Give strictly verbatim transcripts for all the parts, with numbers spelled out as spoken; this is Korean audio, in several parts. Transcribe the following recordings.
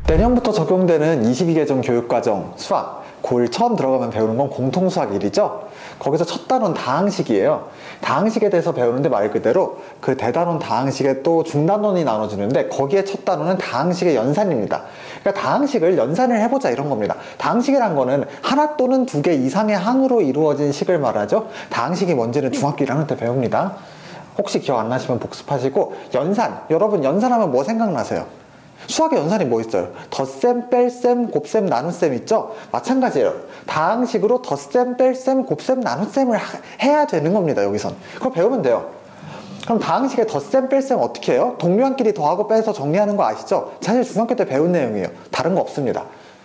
내년부터 적용되는 이십이 계정 교육과정 수학 고일 처음 들어가면 배우는 건 공통수학 일이죠. 거기서 첫 단원 다항식이에요. 다항식에 대해서 배우는데 말 그대로 그 대단원 다항식에 또 중단원이 나눠지는데 거기에 첫 단원은 다항식의 연산입니다. 그러니까 다항식을 연산을 해보자 이런 겁니다. 다항식이란 거는 하나 또는 두 개 이상의 항으로 이루어진 식을 말하죠. 다항식이 뭔지는 중학교 일 학년 때 배웁니다. 혹시 기억 안 나시면 복습하시고, 연산, 여러분 연산하면 뭐 생각나세요? 수학의 연산이 뭐 있어요? 덧셈, 뺄셈, 곱셈, 나눗셈 있죠? 마찬가지예요. 다항식으로 덧셈, 뺄셈, 곱셈, 나눗셈을 하, 해야 되는 겁니다. 여기선 그걸 배우면 돼요. 그럼 다항식의 덧셈, 뺄셈 어떻게 해요? 동료한끼리 더하고 빼서 정리하는 거 아시죠? 사실 중학교 때 배운 내용이에요. 다른 거 없습니다.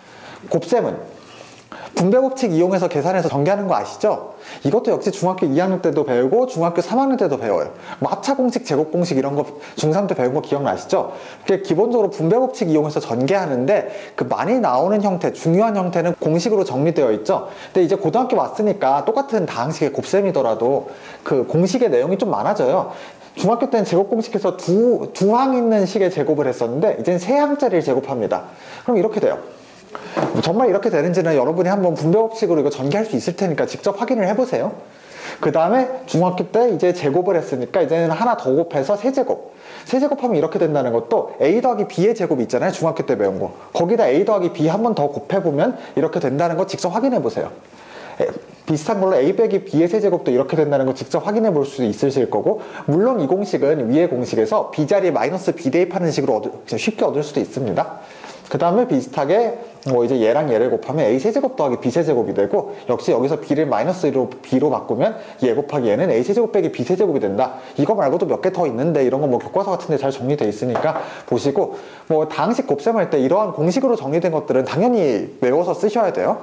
곱셈은 분배법칙 이용해서 계산해서 전개하는 거 아시죠? 이것도 역시 중학교 이 학년 때도 배우고 중학교 삼 학년 때도 배워요. 뭐 합차공식, 제곱공식 이런 거 중삼 때 배운 거 기억나시죠? 그게 기본적으로 분배법칙 이용해서 전개하는데 그 많이 나오는 형태, 중요한 형태는 공식으로 정리되어 있죠. 근데 이제 고등학교 왔으니까 똑같은 다항식의 곱셈이더라도 그 공식의 내용이 좀 많아져요. 중학교 때는 제곱공식에서 두, 두 항 있는 식의 제곱을 했었는데 이제는 세 항짜리를 제곱합니다. 그럼 이렇게 돼요. 정말 이렇게 되는지는 여러분이 한번 분배법칙으로 이거 전개할 수 있을 테니까 직접 확인을 해보세요. 그 다음에 중학교 때 이제 제곱을 했으니까 이제는 하나 더 곱해서 세제곱. 세제곱하면 이렇게 된다는 것도 a 더하기 b의 제곱이 있잖아요. 중학교 때 배운 거. 거기다 a 더하기 b 한 번 더 곱해보면 이렇게 된다는 거 직접 확인해보세요. 비슷한 걸로 a 빼기 b의 세제곱도 이렇게 된다는 거 직접 확인해 볼 수 있으실 거고, 물론 이 공식은 위의 공식에서 b자리에 마이너스 b 대입하는 식으로 얻을, 쉽게 얻을 수도 있습니다. 그 다음에 비슷하게 뭐 이제 얘랑 얘를 곱하면 a 세제곱 더하기 b 세제곱이 되고, 역시 여기서 b를 마이너스로 b로 바꾸면 얘 곱하기 얘는 a 세제곱 빼기 b 세제곱이 된다. 이거 말고도 몇 개 더 있는데 이런 거 뭐 교과서 같은데 잘 정리돼 있으니까 보시고, 뭐 다항식 곱셈할 때 이러한 공식으로 정리된 것들은 당연히 외워서 쓰셔야 돼요.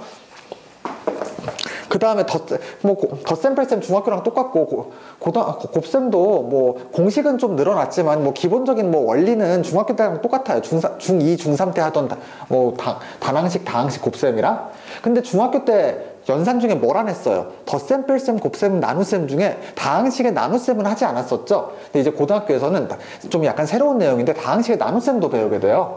그 다음에 덧, 뭐, 덧셈, 뺄셈 중학교랑 똑같고, 고, 고등, 곱셈도 뭐, 공식은 좀 늘어났지만, 뭐, 기본적인 뭐, 원리는 중학교 때랑 똑같아요. 중사, 중이, 중삼 때 하던, 다, 뭐, 다, 단항식, 다항식, 곱셈이랑. 근데 중학교 때 연산 중에 뭘 안 했어요? 덧셈, 뺄셈, 곱셈, 나눗셈 중에 다항식의 나눗셈은 하지 않았었죠? 근데 이제 고등학교에서는 좀 약간 새로운 내용인데, 다항식의 나눗셈도 배우게 돼요.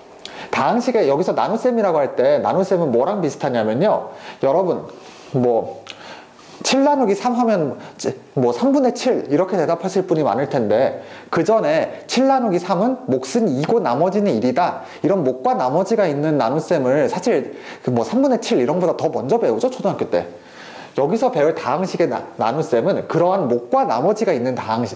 다항식의 여기서 나눗셈이라고 할 때, 나눗셈은 뭐랑 비슷하냐면요. 여러분, 뭐 칠 나누기 삼 하면 뭐 삼분의 칠 이렇게 대답하실 분이 많을 텐데, 그 전에 칠 나누기 삼은 몫은 이고 나머지는 일이다 이런 몫과 나머지가 있는 나눗셈을 사실 그 뭐 삼분의 칠 이런 거보다 더 먼저 배우죠, 초등학교 때. 여기서 배울 다항식의 나, 나눗셈은 그러한 몫과 나머지가 있는 다항식,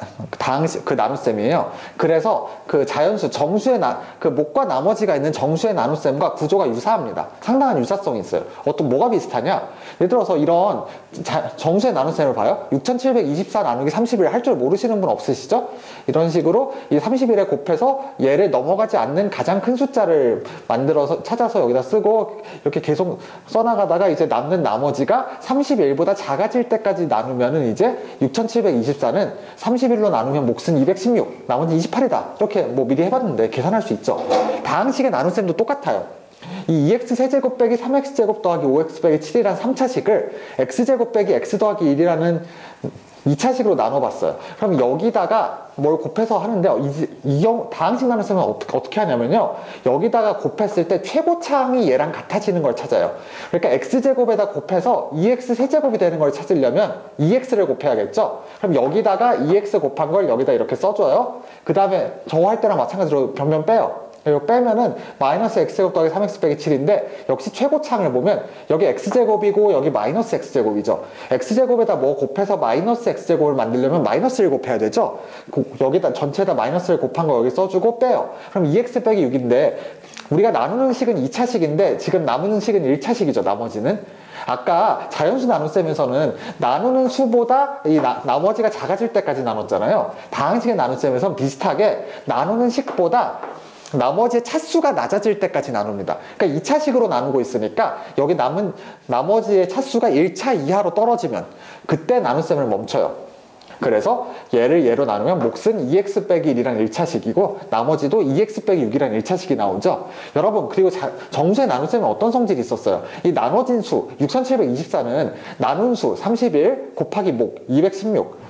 다항식 그 나눗셈이에요. 그래서 그 자연수 정수의 나, 그 몫과 나머지가 있는 정수의 나눗셈과 구조가 유사합니다. 상당한 유사성이 있어요. 어떤 뭐가 비슷하냐? 예를 들어서 이런 자, 정수의 나눗셈을 봐요. 육천칠백이십사 나누기 삼십일 할 줄 모르시는 분 없으시죠? 이런 식으로 이 삼십일에 곱해서 얘를 넘어가지 않는 가장 큰 숫자를 만들어서 찾아서 여기다 쓰고 이렇게 계속 써나가다가 이제 남는 나머지가 삼십일보다 작아질 때까지 나누면은 이제 육천칠백이십사는 삼십일로 나누면 몫은 이백십육, 나머지 이십팔이다. 이렇게 뭐 미리 해봤는데 계산할 수 있죠. 다항식의 나눗셈도 똑같아요. 이 이 엑스 세제곱 빼기 삼 엑스 제곱 더하기 오 엑스 빼기 칠이라는 삼 차식을 x제곱 빼기 x 더하기 일이라는 이 차식으로 나눠봤어요. 그럼 여기다가 뭘 곱해서 하는데, 이, 이 경, 다항식 나눗셈은 어떻게, 어떻게 하냐면요. 여기다가 곱했을 때 최고차항이 얘랑 같아지는 걸 찾아요. 그러니까 x제곱에다 곱해서 이 엑스 세제곱이 되는 걸 찾으려면 이 엑스를 곱해야겠죠? 그럼 여기다가 이 엑스 곱한 걸 여기다 이렇게 써줘요. 그 다음에 저거 할 때랑 마찬가지로 변면 빼요. 이거 빼면은 마이너스 x제곱 더하기 삼 엑스 빼기 칠인데, 역시 최고차항을 보면 여기 x제곱이고 여기 마이너스 x제곱이죠. x제곱에다 뭐 곱해서 마이너스 x제곱을 만들려면 마이너스를 곱해야 되죠. 여기다 전체에다 마이너스를 곱한 거 여기 써주고 빼요. 그럼 이 엑스 빼기 육인데 우리가 나누는 식은 이 차식인데 지금 남는 식은 일 차식이죠. 나머지는. 아까 자연수 나눗셈에서는 나누는 수보다 이 나, 나머지가 작아질 때까지 나눴잖아요. 다항식의 나눗셈에서는 비슷하게 나누는 식보다 나머지의 차수가 낮아질 때까지 나눕니다. 그러니까 이 차식으로 나누고 있으니까 여기 남은 나머지의 차수가 일 차 이하로 떨어지면 그때 나눗셈을 멈춰요. 그래서 얘를 얘로 나누면 몫은 이 엑스 빼기 일이란 일 차식이고 나머지도 이 엑스 빼기 육이란 일 차식이 나오죠. 여러분, 그리고 자, 정수의 나눗셈은 어떤 성질이 있었어요? 이 나눠진 수 육천칠백이십사는 나눈 수 삼십일 곱하기 몫 이백십육,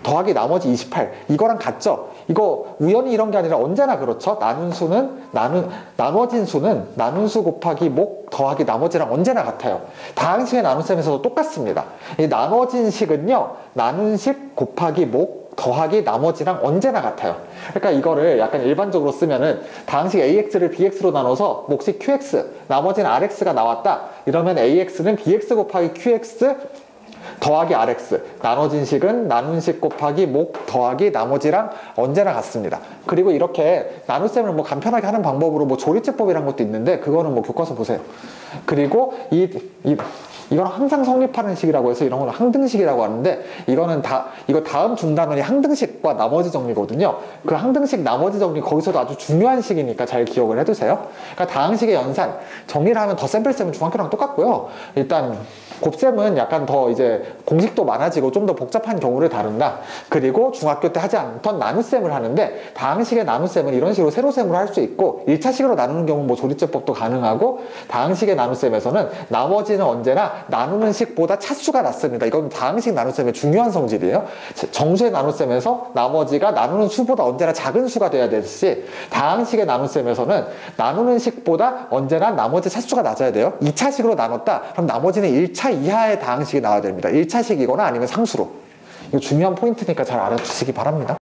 더하기 나머지 이십팔, 이거랑 같죠? 이거 우연히 이런 게 아니라 언제나 그렇죠? 나눈 수는 나눈 나눠진 수는 나눈 수 곱하기 목 더하기 나머지랑 언제나 같아요. 다항식의 나눗셈에서도 똑같습니다. 이 나눠진 식은요, 나눈 식 곱하기 목 더하기 나머지랑 언제나 같아요. 그러니까 이거를 약간 일반적으로 쓰면은 다항식 에이엑스를 비엑스로 나눠서 몫이 큐엑스, 나머지는 알엑스가 나왔다. 이러면 에이엑스는 비엑스 곱하기 큐엑스 더하기 알엑스, 나눠진 식은 나눈 식 곱하기 목 더하기 나머지랑 언제나 같습니다. 그리고 이렇게 나눗셈을 뭐 간편하게 하는 방법으로 뭐 조리제법이란 것도 있는데 그거는 뭐 교과서 보세요. 그리고 이, 이 이건 항상 성립하는 식이라고 해서 이런 건 항등식이라고 하는데, 이거는 다 이거 다음 중단원이 항등식과 나머지 정리거든요. 그 항등식 나머지 정리 거기서도 아주 중요한 식이니까 잘 기억을 해두세요. 그러니까 다항식의 연산 정리를 하면 덧셈뺄셈은 중학교랑 똑같고요. 일단 곱셈은 약간 더 이제 공식도 많아지고 좀 더 복잡한 경우를 다룬다. 그리고 중학교 때 하지 않던 나눗셈을 하는데, 다항식의 나눗셈은 이런 식으로 세로셈으로 할 수 있고, 일 차식으로 나누는 경우는 뭐 조리제법도 가능하고, 다항식의 나눗셈에서는 나머지는 언제나 나누는 식보다 차수가 낮습니다. 이건 다항식 나눗셈의 중요한 성질이에요. 정수의 나눗셈에서 나머지가 나누는 수보다 언제나 작은 수가 돼야 되듯이, 다항식의 나눗셈에서는 나누는 식보다 언제나 나머지 차수가 낮아야 돼요. 이 차식으로 나눴다 그럼 나머지는 일 차 이하의 다항식이 나와야 됩니다. 일 차식이거나 아니면 상수로. 이거 중요한 포인트니까 잘 알아주시기 바랍니다.